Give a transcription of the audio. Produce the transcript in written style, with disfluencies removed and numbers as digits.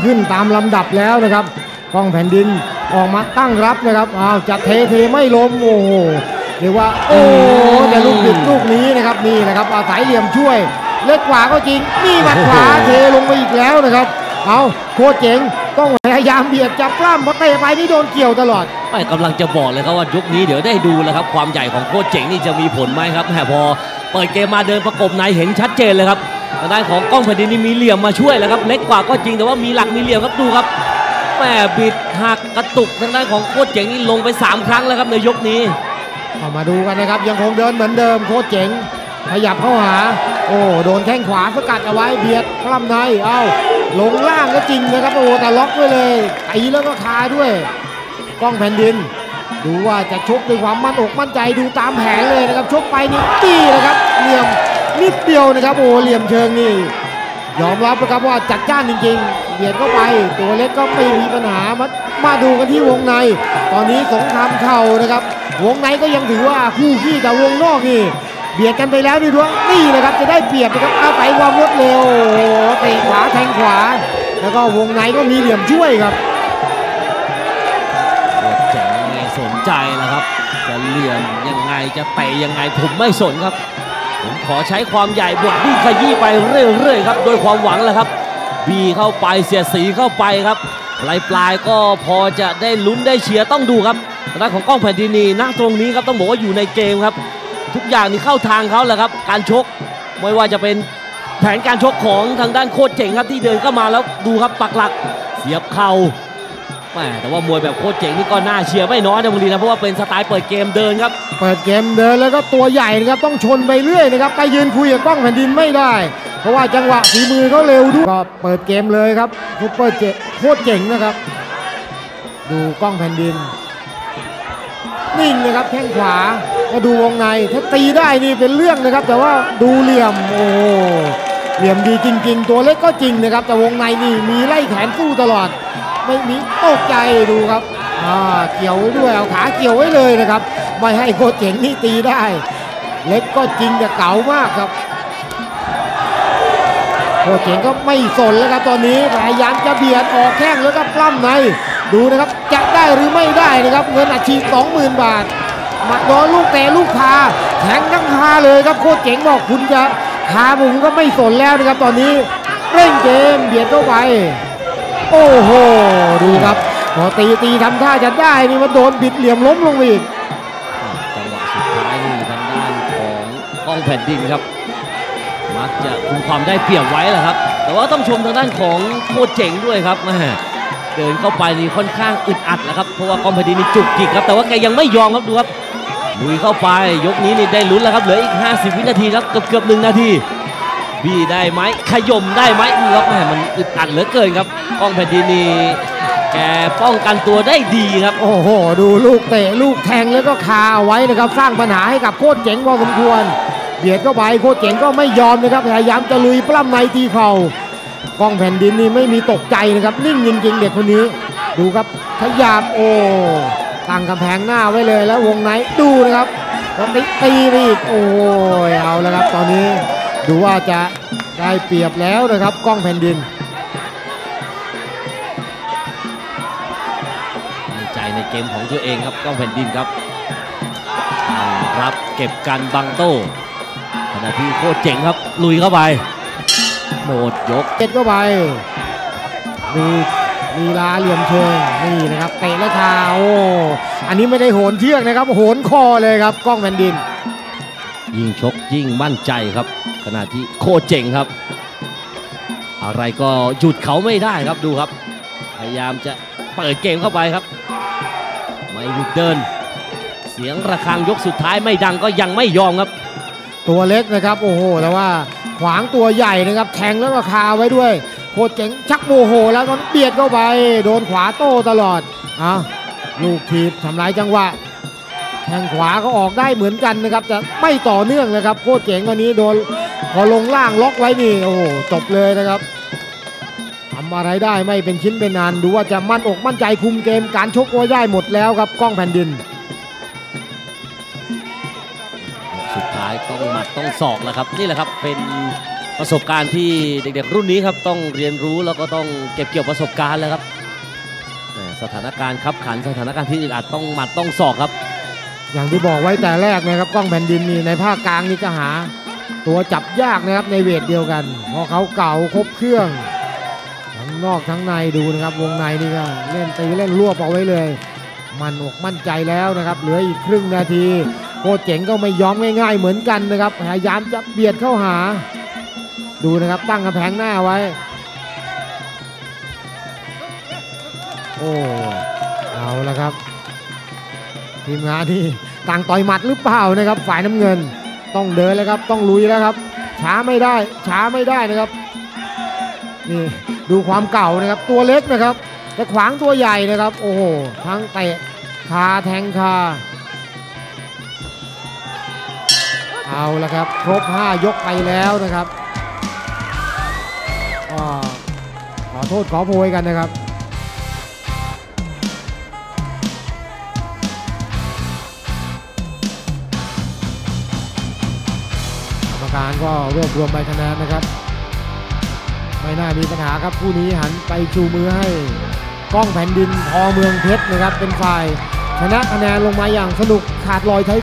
ขึ้นตามลำดับแล้วนะครับกล้องแผ่นดินออกมาตั้งรับนะครับจะเทไม่ล้มโอ้โหเรียกว่าโอ้แต่ลูกบิดลูกนี้นะครับนี่นะครับอาศัยเหลี่ยมช่วยเล็กกว่าก็จริงนี่หมัดขวาเทลงไปอีกแล้วนะครับโคตรเจ๋งต้องพยายามเบียดจับปล้ำเพราะเตะไปนี่โดนเกี่ยวตลอดไม่กำลังจะบอกเลยครับว่ายกนี้เดี๋ยวได้ดูแล้วครับความใหญ่ของโคตรเจ๋งนี่จะมีผลไหมครับพอเปิดเกมมาเดินประกบในเห็นชัดเจนเลยครับทางด้านของกล้องแผ่นดินนี่มีเหลี่ยมมาช่วยแล้วครับเล็กกว่าก็จริงแต่ว่ามีหลักมีเหลี่ยมครับดูครับแม่บิดหักกระตุกทางด้านของโคตรเจ๋งนี่ลงไป3ครั้งแล้วครับในยกนี้มาดูกันนะครับยังคงเดินเหมือนเดิมโคตรเจ๋งขยับเข้าหาโดนแข้งขวาสกัดเอาไว้เบียดกล้ำในลงล่างก็จริงนะครับแต่ล็อกไว้เลยตีแล้วก็คาด้วยกล้องแผ่นดินดูว่าจะชกด้วยความมั่นอกมั่นใจดูตามแผนเลยนะครับชกไปนี่ตีนะครับเหลี่ยมนิดเดียวนะครับเหลี่ยมเชิงนี่ยอมรับนะครับว่าจัดจ้านจริงๆเบียดเข้าไปตัวเล็กก็ไม่มีปัญหามาดูกันที่วงในตอนนี้สงครามเข่านะครับวงในก็ยังถือว่าคู่ขี้แต่วงนอกนี่เบียดกันไปแล้วนี่ด้วยนี่นะครับจะได้เปรียบนะครับอาศัยความรวดเร็วเตะขวาแทงขวาแล้วก็วงในก็มีเหลี่ยมช่วยครับเจ๋งไม่สนใจแล้วครับจะเหลี่ยมยังไงจะเตะยังไงผมไม่สนครับผมขอใช้ความใหญ่บดบี้ขยี้ไปเรื่อยๆครับโดยความหวังแหละครับบีเข้าไปเสียสีเข้าไปครับปลายก็พอจะได้ลุ้นได้เชียร์ต้องดูครับทางด้านของกล้องแผ่นดินนี่ณตรงนี้ครับต้องบอกว่าอยู่ในเกมครับทุกอย่างนี่เข้าทางเขาแหละครับการชกไม่ว่าจะเป็นแผนการชกของทางด้านโคตรเจ๋งครับที่เดินเข้ามาแล้วดูครับปักหลักเสียบเข่าแต่ว่ามวยแบบโคตรเจ๋งนี่ก็น่าเชียร์ไม่น้อยนะบุรีนะเพราะว่าเป็นสไตล์เปิดเกมเดินครับเปิดเกมเดินแล้วก็ตัวใหญ่นะครับต้องชนไปเรื่อยนะครับไปยืนคุยกับกล้องแผ่นดินไม่ได้เพราะว่าจังหวะฝีมือเขาเร็วด้วยก็เปิดเกมเลยครับซุปเปอร์เจ๋งโคตรเจ๋งนะครับดูกล้องแผ่นดินนิ่งนะครับแข้งขวาก็ดูวงในถ้าตีได้นี่เป็นเรื่องนะครับแต่ว่าดูเหลี่ยมเหลี่ยมดีจริงๆตัวเล็กก็จริงนะครับแต่วงในนี่มีไล่แขนสู้ตลอดไม่มีตกใจดูครับเกี่ยวไว้ด้วยเอาขาเกี่ยวไว้เลยนะครับไม่ให้โคตรเจ๋งนี่ตีได้เล็กก็จริงแต่เก๋ามากครับโคตรเจ๋งก็ไม่สนแล้วครับตอนนี้พยายามจะเบียดออกแข้งแล้วก็ปล้ำในดูนะครับจะได้หรือไม่ได้นะครับเงินอัดฉีด 20,000 บาทมาโดนลูกเตะลูกคาแทงทั้งคาเลยครับโคตรเจ๋งบอกคุณจะคาผมก็ไม่สนแล้วนะครับตอนนี้เร่งเกมเบียดเข้าไปโอ้โหดูครับพอตีทำท่าจะได้นี่มันโดนบิดเหลี่ยมล้มลงอีกจังหวะสุดท้ายนี่ทางด้านของกล้องแผ่นดินครับมักจะคุมความได้เปรียบไว้แหละครับแต่ว่าต้องชมทางด้านของโคตรเจ๋งด้วยครับเดินเข้าไปนี่ค่อนข้างอึดอัดแล้วครับเพราะว่ากล้องแผ่นดินนี่จุกจิกครับแต่ว่าแกยังไม่ยอมครับดูครับลุยเข้าไปยกนี้นี่ได้ลุ้นแล้วครับเหลืออีก50 วินาทีครับเกือบ1 นาทีบี้ได้ไหมขย่มได้ไหมดูครับมันอึดอัดเหลือเกินครับกล้องแผ่นดินนี่แกป้องกันตัวได้ดีครับโอ้โหดูลูกเตะลูกแทงแล้วก็คาเอาไว้นะครับสร้างปัญหาให้กับโคตรเจ๋งพอสมควรเบียดเข้าไปโคตรเจ๋งก็ไม่ยอมนะครับพยายามจะลุยปล้ำในตีเข่ากล้องแผ่นดินนี่ไม่มีตกใจนะครับนิ่งจริงๆเด็กคนนี้ดูครับขยับตั้งกำแพงหน้าไว้เลยแล้ววงในดูนะครับตีไปอีกโอ้ยเอาแล้วครับตอนนี้ดูว่าจะได้เปรียบแล้วนะครับกล้องแผ่นดินมั่นใจในเกมของตัวเองครับกล้องแผ่นดินครับรับเก็บกันบังโต้ขณะที่โคตรเจ๋งครับลุยเข้าไปหมดยกเก็บเข้าไปดูลีลาเหลี่ยมเชิงนี่นะครับเตะและคาอันนี้ไม่ได้โหนเชือกนะครับโหนคอเลยครับกล้องแผ่นดินยิ่งชกยิ่งมั่นใจครับขณะที่โคตรเจ๋งครับอะไรก็หยุดเขาไม่ได้ครับดูครับพยายามจะเปิดเกมเข้าไปครับไม่หยุดเดินเสียงระฆังยกสุดท้ายไม่ดังก็ยังไม่ยอมครับตัวเล็กนะครับโอ้โหแต่ว่าขวางตัวใหญ่นะครับแทงแล้วก็คาไว้ด้วยโคตรเจ๋งชักโมโหแล้วก็เบียดเข้าไปโดนขวาโต้ตลอดลูกทีบทำลายจังหวะแทงขวาก็ออกได้เหมือนกันนะครับจะไม่ต่อเนื่องนะครับโคตรเจ๋งวันนี้โดนพอลงล่างล็อกไว้นี่โอ้โหจบเลยนะครับทำอะไรได้ไม่เป็นชิ้นเป็นอันดูว่าจะมั่นอกมั่นใจคุมเกมการชกไว้ได้หมดแล้วครับกล้องแผ่นดินสุดท้ายต้องหมัดต้องศอกแล้วครับนี่แหละครับเป็นประสบการณ์ที่เด็กๆรุ่นนี้ครับต้องเรียนรู้แล้วก็ต้องเก็บเกี่ยวประสบการณ์แล้วครับสถานการณ์คับขันสถานการณ์ที่อึดอัดต้องหมัดต้องศอกครับอย่างที่บอกไว้แต่แรกนะครับกล้องแผ่นดินนี่ในภาคกลางนี่ก็หาตัวจับยากนะครับในเวทเดียวกันเพราะเขาเก่าครบเครื่องทั้งนอกทั้งในดูนะครับวงในนี่ก็เล่นตีเล่นรวบเอาไว้เลยมันอกมั่นใจแล้วนะครับเหลืออีกครึ่งนาทีโคตรเจ๋งก็ไม่ยอมง่ายๆเหมือนกันนะครับพยายามจะเบียดเข้าหาดูนะครับตั้งกำแพงหน้าไว้โอ้เอาละครับทีมงานที่ต่างต่อยหมัดหรือเปล่านะครับฝ่ายน้ำเงินต้องเดินแล้วครับต้องลุยแล้วครับช้าไม่ได้นะครับนี่ดูความเก่านะครับตัวเล็กนะครับแต่ขวางตัวใหญ่นะครับโอ้โหทั้งเตะคาแทงคาเอาละครับครบ5ยกไปแล้วนะครับขอโทษขอโพยกันนะครับการก็รวบรวมใบคะแนนนะครับไม่น่ามีปัญหาครับคู่นี้หันไปชูมือให้กล้องแผ่นดินพอเมืองเพชรนะครับเป็นฝ่ายชนะคะแนนลงมาอย่างสนุกขาดลอยใช้